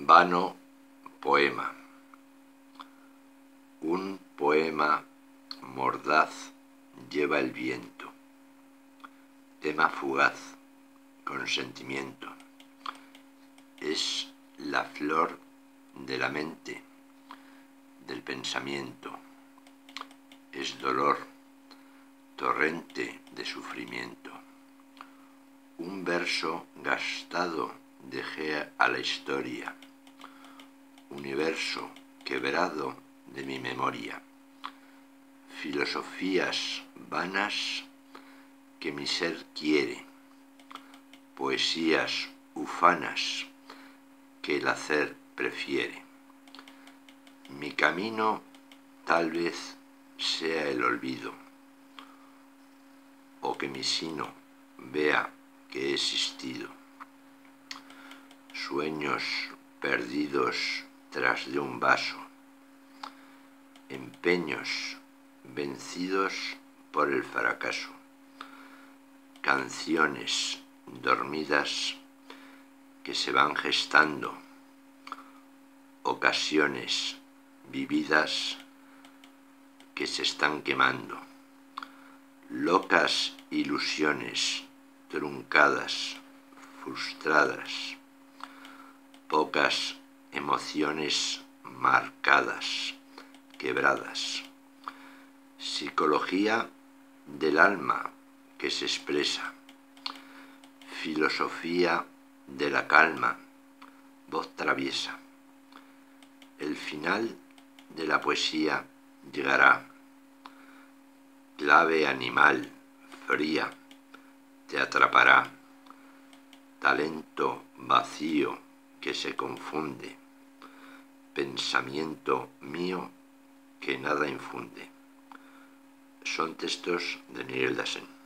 Vano poema. Un poema mordaz lleva el viento, tema fugaz, con sentimiento. Es la flor de la mente, del pensamiento. Es dolor, torrente de sufrimiento. Un verso gastado dejé a la historia, universo quebrado de mi memoria. Filosofías vanas que mi ser quiere, poesías ufanas que el hacer prefiere. Mi camino tal vez sea el olvido, o que mi sino vea que he existido. Sueños perdidos tras de un vaso, empeños vencidos por el fracaso, canciones dormidas que se van gestando, ocasiones vividas que se están quemando, locas ilusiones truncadas, frustradas, pocas emociones marcadas, quebradas. Psicología del alma que se expresa, filosofía de la calma, voz traviesa. El final de la poesía llegará, clave animal, fría, te atrapará, talento vacío que se confunde, pensamiento mío que nada infunde. Son textos de Miguel Dasen.